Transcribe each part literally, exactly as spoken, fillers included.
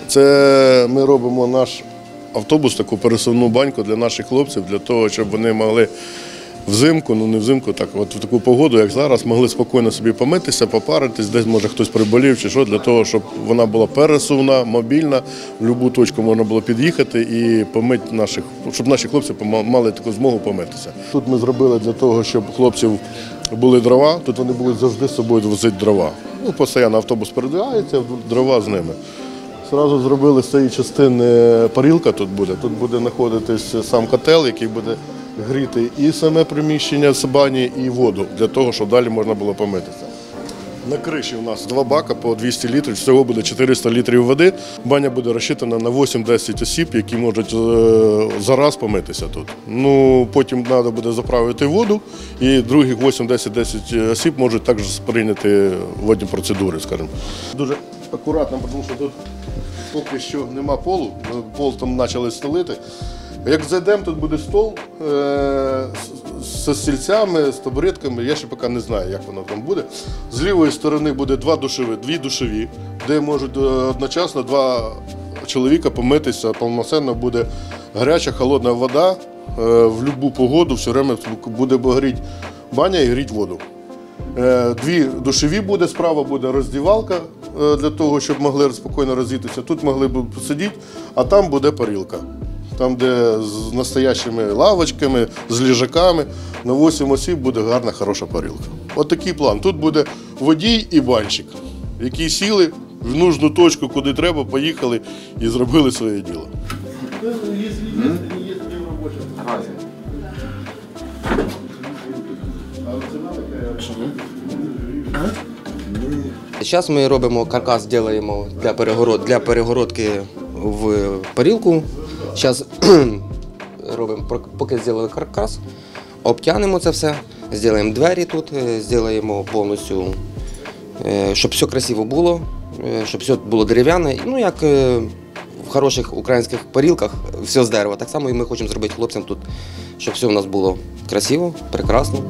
Це ми робимо наш автобус, таку пересувну баньку для наших хлопців, для того, щоб вони могли взимку, ну не взимку, так от в таку погоду, як зараз, могли спокійно собі помитися, попаритись, десь може хтось приболів чи що, для того, щоб вона була пересувна, мобільна, в будь-яку точку можна було під'їхати і помити наших, щоб наші хлопці мали таку змогу помитися. Тут ми зробили для того, щоб у хлопців були дрова, тут вони будуть завжди з собою возити дрова. Ну, постійно автобус передвигається, дрова з ними. Зразу зробили з цієї частини парілка тут буде. Тут буде знаходитись сам котел, який буде гріти і саме приміщення з бані, і воду, для того, щоб далі можна було помитися. На криші у нас два бака по двісті літрів, всього буде чотириста літрів води. Баня буде розчитана на вісім-десять осіб, які можуть зараз помитися тут. Ну, потім треба буде заправити воду, і других вісім-десять осіб можуть також сприйняти водні процедури, скажімо. Дуже акуратно, тому що тут поки що нема полу, пол там почали стелити. Як зайдемо, тут буде стол е з стільцями, з табуретками, я ще поки не знаю, як воно там буде. З лівої сторони буде два душові, дві душові, де можуть одночасно два чоловіка помитися, повноцінно буде гаряча, холодна вода, е в будь-яку погоду все время буде гріти баня і гріти воду. Е дві душові буде, справа буде роздівалка, е для того, щоб могли спокійно роздітися. Тут могли б посидіти, а там буде парілка. Там, де з настоящими лавочками, з ліжаками, на вісім осіб буде гарна, хороша парилка. От такий план. Тут буде водій і банщик, які сіли в нужну точку, куди треба, поїхали і зробили своє діло. Зараз ми робимо каркас, робимо для, перегород, для перегородки в парілку. Зараз робимо, поки зробили каркас, обтягнемо це все, зробимо двері тут, зробимо повністю, щоб все красиво було, щоб все було дерев'яне. Ну, як в хороших українських парілках, все з дерева. Так само і ми хочемо зробити хлопцям тут, щоб все у нас було красиво, прекрасно.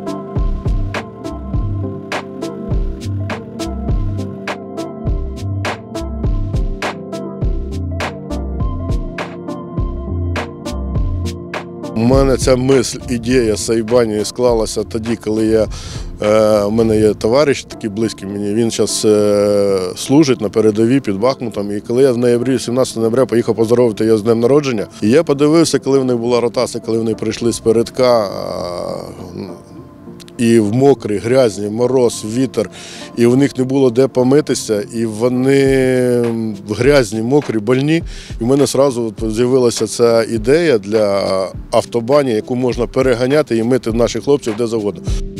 У мене ця мисль, ідея цієї бані склалася тоді, коли я, е, у мене є товариш такий близький мені, він зараз е, служить на передовій під Бахмутом. І коли я в ноябрі, сімнадцятого ноября поїхав поздоровити його з днем народження, і я подивився, коли в них була ротація, коли вони прийшли з передка, е, і в мокрі, грязні, мороз, вітер, і в них не було де помитися, і вони грязні, мокрі, больні. І в мене одразу з'явилася ця ідея для автобані, яку можна переганяти і мити наших хлопців де завгодно.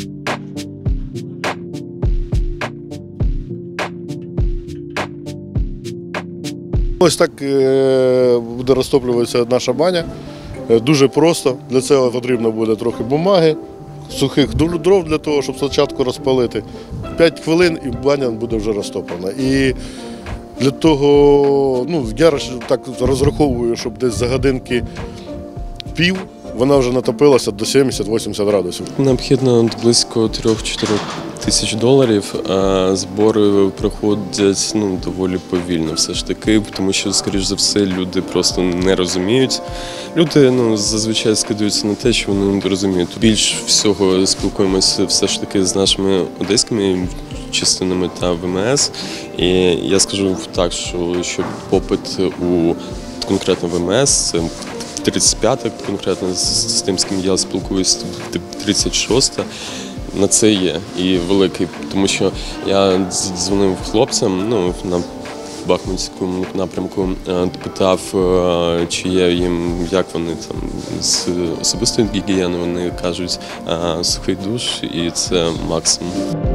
Ось так буде розтоплюватися наша баня. Дуже просто. Для цього потрібно буде трохи бумаги, сухих дров для того, щоб спочатку розпалити. п'ять хвилин і баня буде вже розтоплена. І для того, ну, я так розраховую, щоб десь за годинки пів вона вже натопилася до сімдесят-вісімдесят градусів. Необхідно близько трьох-чотирьох тисяч доларів, а збори проходять ну, доволі повільно все ж таки, тому що, скоріш за все, люди просто не розуміють. Люди ну, зазвичай скидаються на те, що вони не розуміють. Більш всього спілкуємося все ж таки з нашими одеськими частинами та ВМС. І я скажу так, що, що попит у конкретно ВМС – це тридцять п'ята, конкретно з тим, з ким я спілкуюся, тридцять шоста, на це є і великий, тому що я дзвонив хлопцям ну, на Бахмутському напрямку, питав, чи є їм, як вони там з особистої гігієни, вони кажуть, сухий душ і це максимум.